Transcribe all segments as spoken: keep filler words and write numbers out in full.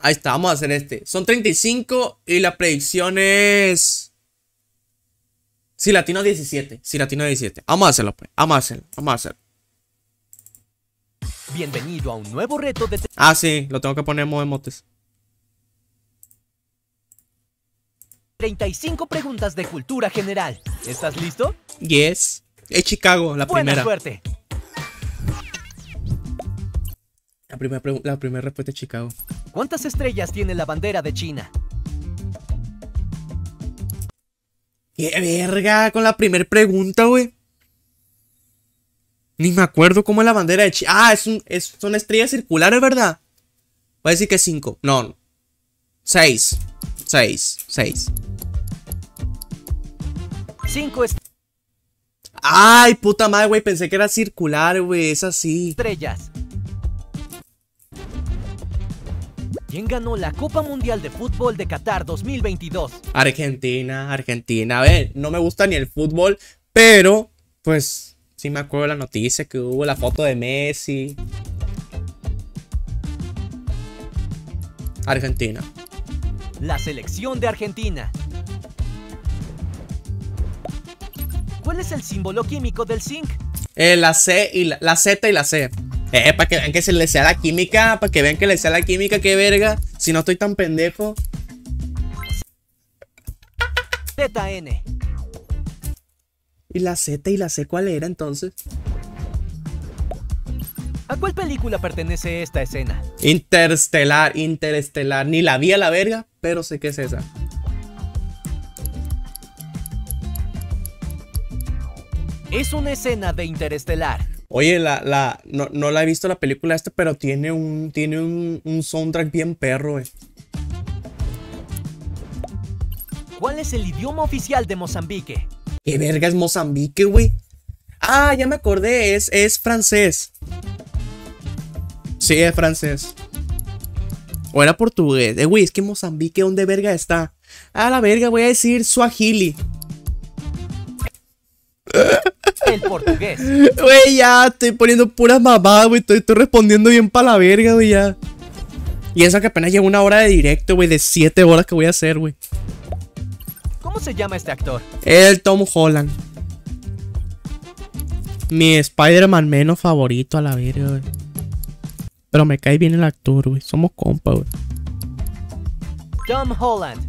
Ahí está, vamos a hacer este. Son treinta y cinco y la predicción es... Si latino diecisiete. Si latino diecisiete. Vamos a hacerlo, pues. Vamos a hacerlo. Vamos a hacerlo. Bienvenido a un nuevo reto de... Ah, sí. Lo tengo que poner en modo emotes. treinta y cinco preguntas de cultura general. ¿Estás listo? Yes. Es Chicago, la Buena primera. suerte. La primera, la primera respuesta es Chicago. ¿Cuántas estrellas tiene la bandera de China? ¡Qué verga! Con la primera pregunta, güey. Ni me acuerdo cómo es la bandera de China. Ah, es un, es, son estrellas circulares, ¿verdad? Voy a decir que cinco. No. Seis. Seis. Seis. Cinco Ay, puta madre, güey. Pensé que era circular, güey. Es así. estrellas. ¿Quién ganó la Copa Mundial de Fútbol de Qatar dos mil veintidós? Argentina, Argentina. A ver, no me gusta ni el fútbol, pero, pues, sí me acuerdo de la noticia que hubo la foto de Messi. Argentina. La selección de Argentina. ¿Cuál es el símbolo químico del zinc? Eh, la C y la, la Z y la C. Eh, para que vean que se le sea la química, para que vean que le sea la química, qué verga. Si no estoy tan pendejo. Z N. ¿Y la Z y la C cuál era entonces? ¿A cuál película pertenece esta escena? Interestelar, Interestelar. Ni la vi a la verga, pero sé que es esa. Es una escena de Interestelar. Oye, la, la, no, no la he visto la película esta, pero tiene un, tiene un, un soundtrack bien perro, eh. ¿Cuál es el idioma oficial de Mozambique? ¿Qué verga es Mozambique, güey? Ah, ya me acordé, es, es francés. Sí, es francés. O era portugués. Eh, güey, es que Mozambique, ¿dónde verga está? Ah, la verga, voy a decir Swahili. El portugués. Güey, ya, estoy poniendo puras mamadas, güey. Estoy, estoy respondiendo bien para la verga, güey, ya. Y eso que apenas llevo una hora de directo, güey, de siete horas que voy a hacer, güey. ¿Cómo se llama este actor? El Tom Holland. Mi Spider-Man menos favorito a la verga, güey. Pero me cae bien el actor, güey. Somos compas, güey. Tom Holland.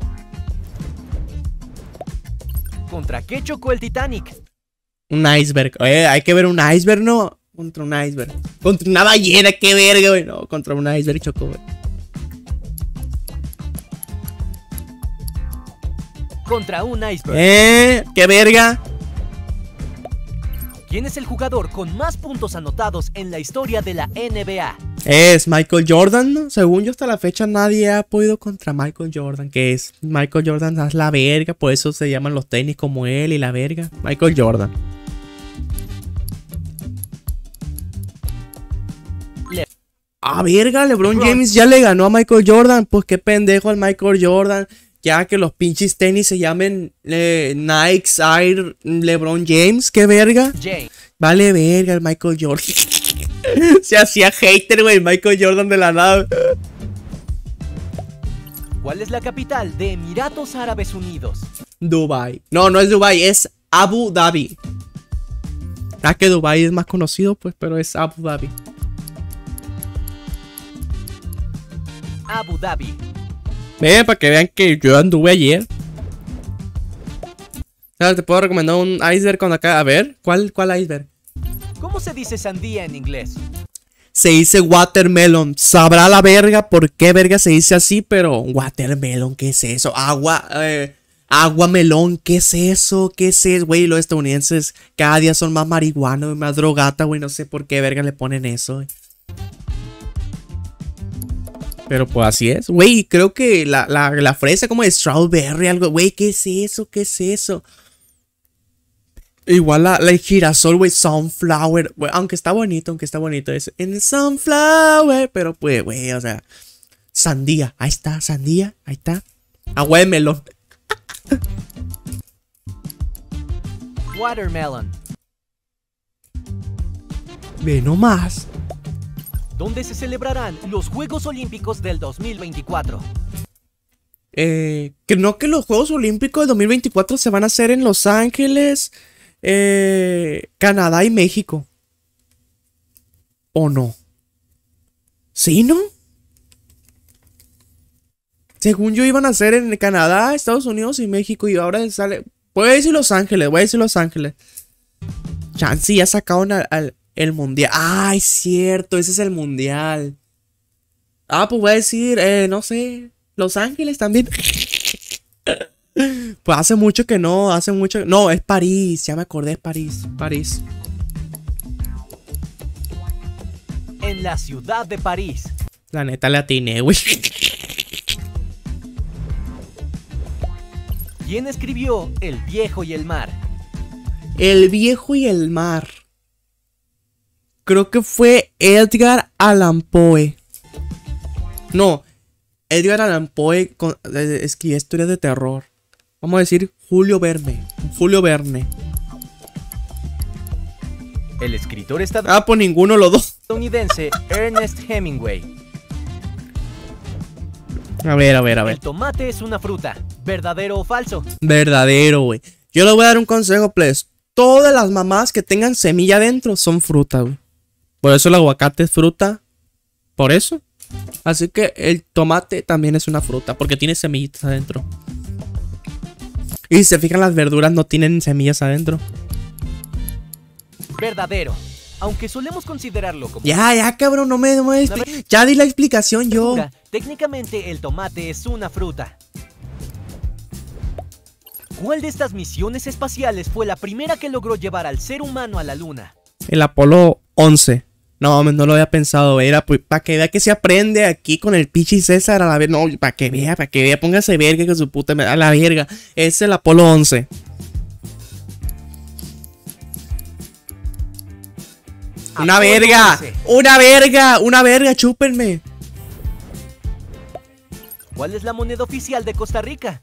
¿Contra qué chocó el Titanic? Un iceberg. Eh, hay que ver un iceberg, ¿no? Contra un iceberg. Contra una ballena, qué verga, güey. No, contra un iceberg chocó, güey. Contra un iceberg. Eh, qué verga. ¿Quién es el jugador con más puntos anotados en la historia de la N B A? Es Michael Jordan, ¿no? Según yo hasta la fecha nadie ha podido contra Michael Jordan. Que es Michael Jordan es la verga. Por eso se llaman los tenis como él y la verga. Michael Jordan. Le Ah, verga, LeBron LeBron. James ya le ganó a Michael Jordan. Pues qué pendejo el Michael Jordan. Ya que los pinches tenis se llamen eh, Nike Air LeBron James. Qué verga. James. Vale verga el Michael Jordan. Se hacía hater, güey, Michael Jordan de la nada. ¿Cuál es la capital de Emiratos Árabes Unidos? Dubai. No, no es Dubai, es Abu Dhabi. Ya que Dubai es más conocido, pues, pero es Abu Dhabi. Abu Dhabi. Ven, para que vean que yo anduve ayer. ¿Sabes? Te puedo recomendar un iceberg con acá. A ver, ¿cuál, cuál iceberg? ¿Cómo se dice sandía en inglés? Se dice watermelon. Sabrá la verga por qué verga se dice así, pero watermelon, ¿qué es eso? Agua, eh, agua melón, ¿qué es eso? ¿Qué es eso? Güey, los estadounidenses cada día son más marihuanos, más drogata, güey. No sé por qué verga le ponen eso, güey. Pero pues así es. Güey, creo que la, la, la fresa como de strawberry, algo. Güey, ¿qué es eso? ¿Qué es eso? Igual la, la girasol, güey, sunflower. Wey, aunque está bonito, aunque está bonito. Es en sunflower. Pero pues, güey, o sea. Sandía. Ahí está, sandía. Ahí está. Agua de melón. Watermelon. Ve nomás. ¿Dónde se celebrarán los Juegos Olímpicos del dos mil veinticuatro? Eh, que no que los Juegos Olímpicos del dos mil veinticuatro se van a hacer en Los Ángeles, eh, Canadá y México. ¿O no? ¿Sí, no? Según yo iban a ser en Canadá, Estados Unidos y México. Y ahora sale... Voy a decir Los Ángeles, voy a decir Los Ángeles. Chance ya sacaron al, al el mundial. Ay, cierto, ese es el mundial. Ah, pues voy a decir, eh, no sé, Los Ángeles también. Pues hace mucho que no, hace mucho... No, es París, ya me acordé, es París, París. En la ciudad de París. La neta le atiné, güey. ¿Quién escribió El viejo y el mar? El viejo y el mar. Creo que fue Edgar Allan Poe. No, Edgar Allan Poe con, eh, escribió historias de terror. Vamos a decir Julio Verne. Julio Verne. El escritor Ah, pues ninguno de los dos. estadounidense Ernest Hemingway. A ver, a ver, a ver. El tomate es una fruta, ¿verdadero o falso? Verdadero, güey. Yo les voy a dar un consejo, please. Todas las mamás que tengan semilla adentro son fruta, güey. Por eso el aguacate es fruta. Por eso. Así que el tomate también es una fruta, porque tiene semillitas adentro. Y si se fijan, las verduras no tienen semillas adentro. Verdadero. Aunque solemos considerarlo como... Ya, ya, cabrón, no me... No me ya di la explicación yo. Verdura, técnicamente el tomate es una fruta. ¿Cuál de estas misiones espaciales fue la primera que logró llevar al ser humano a la luna? El Apolo once. No, no lo había pensado. Era pues, para que vea que se aprende aquí con el Pichi César a la vez. No, para que vea, para que vea. Póngase verga que su puta... A la verga. Es el Apolo once. Una Apolo verga, once. una verga, una verga, chúpenme. ¿Cuál es la moneda oficial de Costa Rica?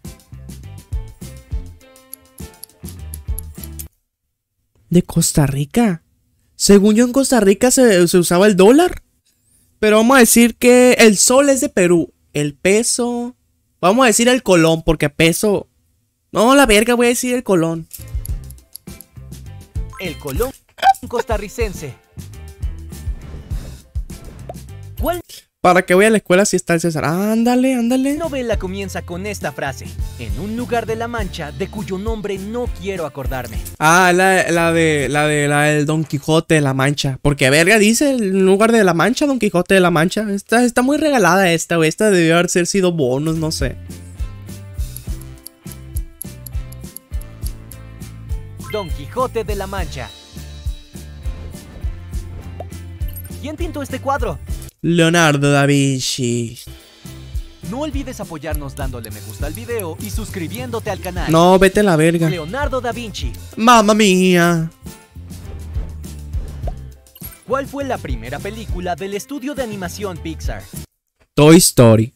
¿De Costa Rica? Según yo en Costa Rica se, se usaba el dólar. Pero vamos a decir que el sol es de Perú. El peso... Vamos a decir el colón, porque peso... No, la verga, voy a decir el colón. El colón costarricense. ¿Cuál ¿Para qué voy a la escuela si está el César? Ándale, ándale. novela comienza con esta frase? En un lugar de la Mancha de cuyo nombre no quiero acordarme. Ah, la, la de la de la del Don Quijote de la Mancha. Porque verga dice el lugar de la Mancha, Don Quijote de la Mancha. Está, está muy regalada esta, güey. Esta debió haber sido bonus, no sé. Don Quijote de la Mancha. ¿Quién pintó este cuadro? Leonardo da Vinci. No olvides apoyarnos dándole me gusta al video y suscribiéndote al canal. No, vete a la verga. Leonardo da Vinci. Mamma mía. ¿Cuál fue la primera película del estudio de animación Pixar? Toy Story.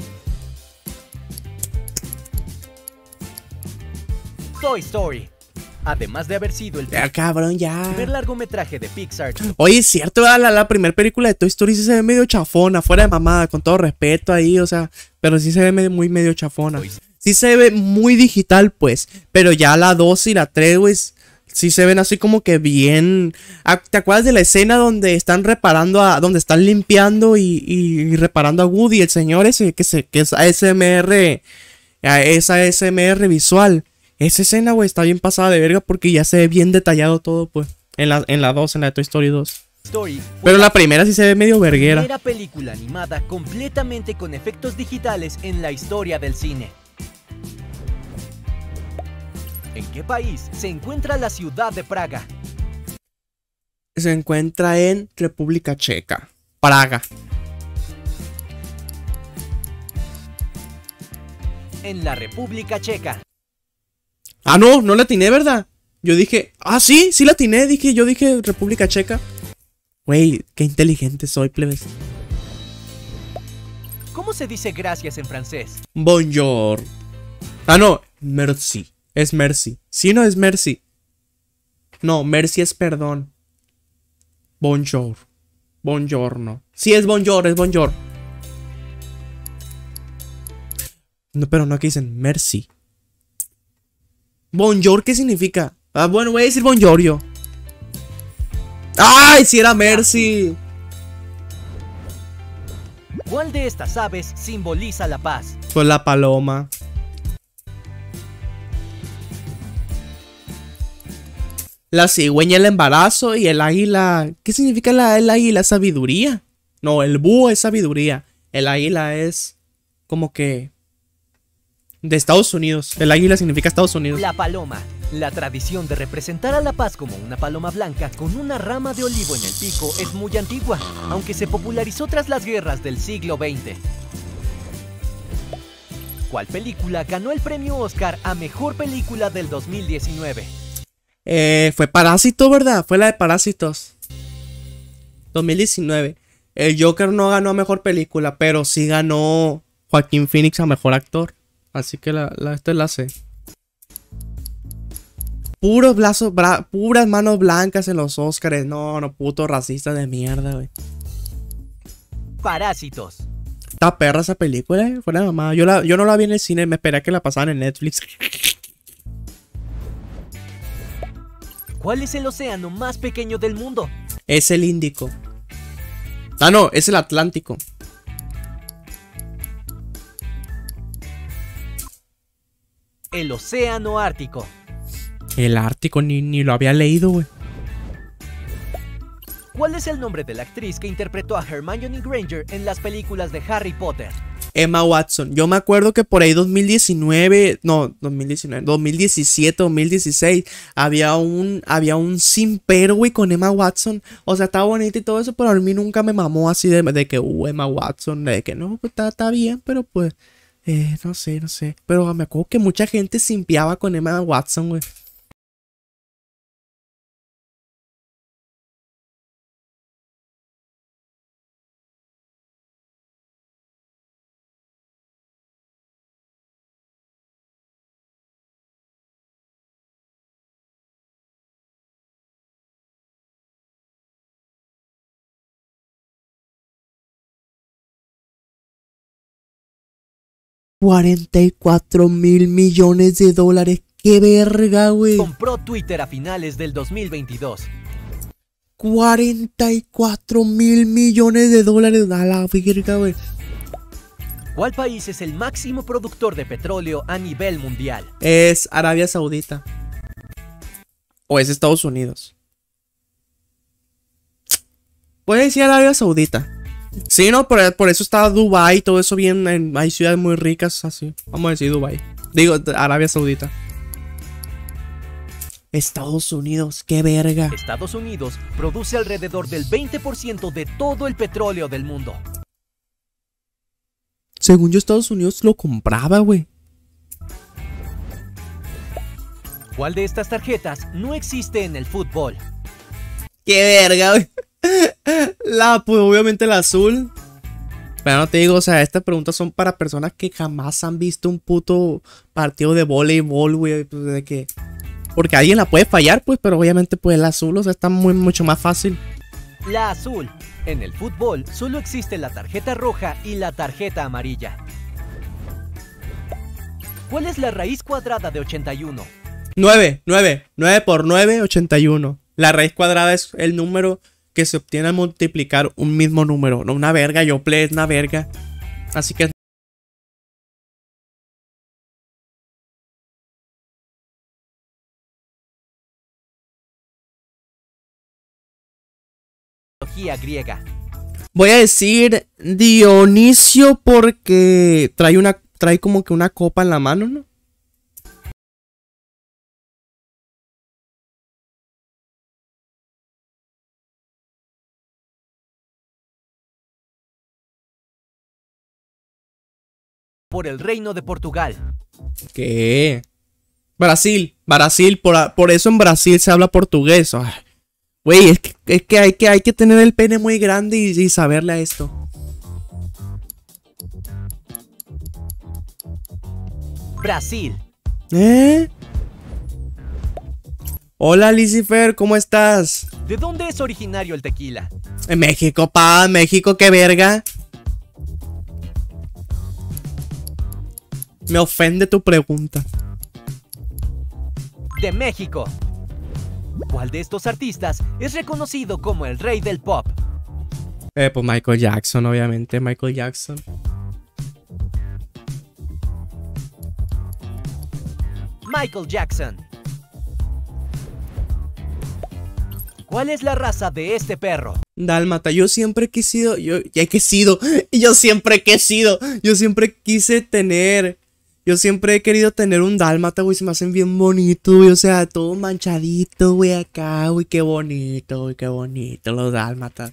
Toy Story. Además de haber sido el Ya, cabrón, ya. primer largometraje de Pixar. Oye, es cierto, la, la, la primera película de Toy Story sí se ve medio chafona, fuera de mamada, con todo respeto ahí, o sea, pero sí se ve medio, muy medio chafona. Sí se ve muy digital, pues, pero ya la dos y la tres, güey, sí se ven así como que bien... ¿Te acuerdas de la escena donde están reparando, a, donde están limpiando y, y, y reparando a Woody, el señor ese, que, se, que es A S M R, es A S M R visual? Esa escena, güey, está bien pasada de verga porque ya se ve bien detallado todo, pues. En la, en la dos, en la de Toy Story dos. Story Pero la primera sí se ve medio verguera. Primera película animada completamente con efectos digitales en la historia del cine. ¿En qué país se encuentra la ciudad de Praga? Se encuentra en República Checa. Praga. En la República Checa. Ah, no, no la atiné, ¿verdad? Yo dije, ah, sí, sí la atiné. Dije, yo dije República Checa. Güey, qué inteligente soy, plebes. ¿Cómo se dice gracias en francés? Bonjour. Ah, no, merci. Es merci. Sí, no es merci. No, merci es perdón. Bonjour. Buongiorno. Sí, es bonjour, es bonjour. No, pero no, aquí dicen merci. Bonjour, ¿qué significa? Ah, bueno, voy a decir bonjour yo. ¡Ay, si era merci! ¿Cuál de estas aves simboliza la paz? Pues la paloma. La cigüeña, el embarazo y el águila. ¿Qué significa la, el águila? ¿Sabiduría? No, el búho es sabiduría. El águila es como que de Estados Unidos. El águila significa Estados Unidos. La paloma. La tradición de representar a la paz como una paloma blanca con una rama de olivo en el pico es muy antigua, aunque se popularizó tras las guerras del siglo veinte. ¿Cuál película ganó el premio Oscar a Mejor Película del dos mil diecinueve? Eh, fue Parásito, ¿verdad? Fue la de Parásitos. dos mil diecinueve. El Joker no ganó a Mejor Película, pero sí ganó Joaquín Phoenix a Mejor Actor. Así que la, la, esta la sé. Puros brazos, bra, puras manos blancas en los Oscars. No, no, puto racista de mierda, güey. Parásitos. Está perra esa película, eh. Fue la mamá. Yo, la, yo no la vi en el cine, me esperé a que la pasaran en Netflix. ¿Cuál es el océano más pequeño del mundo? Es el Índico. Ah, no, es el Atlántico. El océano Ártico. El Ártico, ni, ni lo había leído, güey. ¿Cuál es el nombre de la actriz que interpretó a Hermione Granger en las películas de Harry Potter? Emma Watson. Yo me acuerdo que por ahí dos mil diecinueve, no, dos mil diecinueve, dos mil diecisiete, dos mil dieciséis, había un, había un simpero, güey, con Emma Watson. O sea, estaba bonita y todo eso, pero a mí nunca me mamó así de, de que, uh, Emma Watson, de que no, pues está, está bien, pero pues, eh, no sé, no sé. Pero me acuerdo que mucha gente simpiaba con Emma Watson, güey. cuarenta y cuatro mil millones de dólares. ¡Qué verga, güey! Compró Twitter a finales del dos mil veintidós. cuarenta y cuatro mil millones de dólares. A la verga, güey. ¿Cuál país es el máximo productor de petróleo a nivel mundial? Es Arabia Saudita. O es Estados Unidos. Puede decir Arabia Saudita. Sí, no, por, por eso está Dubái y todo eso bien. En, hay ciudades muy ricas así. Vamos a decir Dubái. Digo, Arabia Saudita. Estados Unidos, qué verga. Estados Unidos produce alrededor del veinte por ciento de todo el petróleo del mundo. Según yo, Estados Unidos lo compraba, güey. ¿Cuál de estas tarjetas no existe en el fútbol? Qué verga, güey. La, pues obviamente la azul. Pero no te digo, o sea, estas preguntas son para personas que jamás han visto un puto partido de voleibol, güey. Pues de que... Porque alguien la puede fallar, pues, pero obviamente pues el azul, o sea, está muy, mucho más fácil. La azul. En el fútbol solo existe la tarjeta roja y la tarjeta amarilla. ¿Cuál es la raíz cuadrada de ochenta y uno? nueve, nueve, nueve por nueve, ochenta y uno. La raíz cuadrada es el número que se obtiene al multiplicar un mismo número. No, una verga, yo play es una verga. Así que... Griega. Voy a decir Dionisio porque trae una trae como que una copa en la mano, ¿no? Por el Reino de Portugal. ¿Qué? Brasil, Brasil, por, por eso en Brasil se habla portugués. Ay. Güey, es que, es que, hay que hay que tener el pene muy grande y, y saberle a esto. Brasil. ¿Eh? Hola, Lucifer, ¿cómo estás? ¿De dónde es originario el tequila? En México, pa, México, qué verga. Me ofende tu pregunta. De México. ¿Cuál de estos artistas es reconocido como el rey del pop? Eh, pues Michael Jackson, obviamente, Michael Jackson. Michael Jackson. ¿Cuál es la raza de este perro? Dálmata, yo siempre he quisido, yo ya he quisido, y yo siempre he quisido, yo siempre quise tener, yo siempre he querido tener un dálmata, güey, se me hacen bien bonitos, güey, o sea, todo manchadito, güey, acá, güey, qué bonito, güey, qué bonito los dálmatas.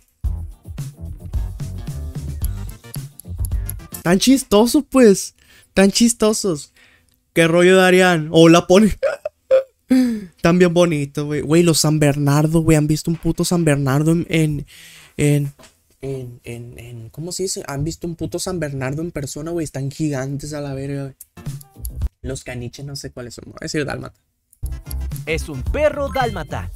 Tan chistosos, pues, tan chistosos. ¿Qué rollo, Darían? O la pone... Tan bien bonito, güey. Güey, los San Bernardo, güey. ¿Han visto un puto San Bernardo en en, en... en... en... en... ¿Cómo se dice? ¿Han visto un puto San Bernardo en persona, güey? Están gigantes a la verga, güey. Los caniches no sé cuáles son. Voy a decir dálmata. Es un perro dálmata.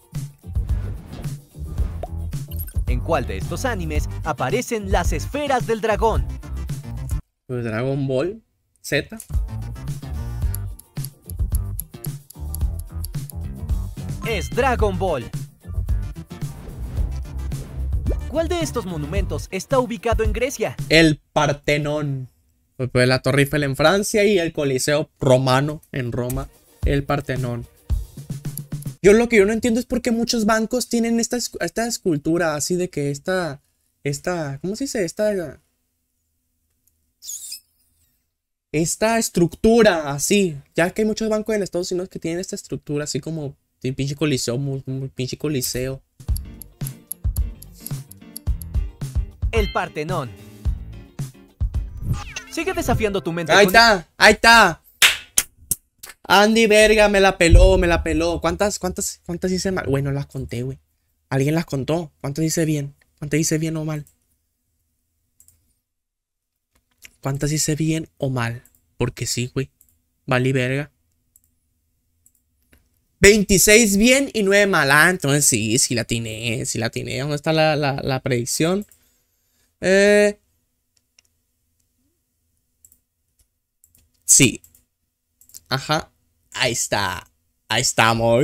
¿En cuál de estos animes aparecen las esferas del dragón? Pues Dragon Ball Z. Es Dragon Ball. ¿Cuál de estos monumentos está ubicado en Grecia? El Partenón. Pues, pues la Torre Eiffel en Francia y el Coliseo Romano en Roma. El Partenón. Yo lo que yo no entiendo es por qué muchos bancos tienen esta, esta escultura así de que esta... Esta... ¿Cómo se dice? Esta... Esta estructura así. Ya que hay muchos bancos en Estados Unidos que tienen esta estructura así como... Un pinche coliseo, un, un pinche coliseo. El Partenón. Sigue desafiando tu mente. Ahí con... está, ahí está. Andy, verga, me la peló, me la peló. ¿Cuántas, cuántas, cuántas hice mal? Güey, no las conté, güey. ¿Alguien las contó? ¿Cuántas hice bien? ¿Cuántas hice bien o mal? ¿Cuántas hice bien o mal? Porque sí, güey. Vale, verga. veintiséis bien y nueve mal. Ah, entonces sí, sí la atiné, sí la atiné. ¿Dónde está la, la, la predicción? Eh... Sí. Ajá. Ahí está. Ahí estamos.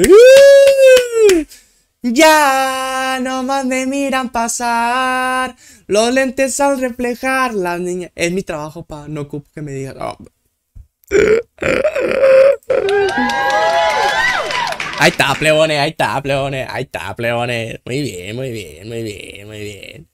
Ya nomás me miran pasar. Los lentes al reflejar. Las niñas. Es mi trabajo, pa. No ocupo que me digan. Oh. Ahí está, plebones, ahí está, plebones, ahí está, plebones. Muy bien, muy bien, muy bien, muy bien.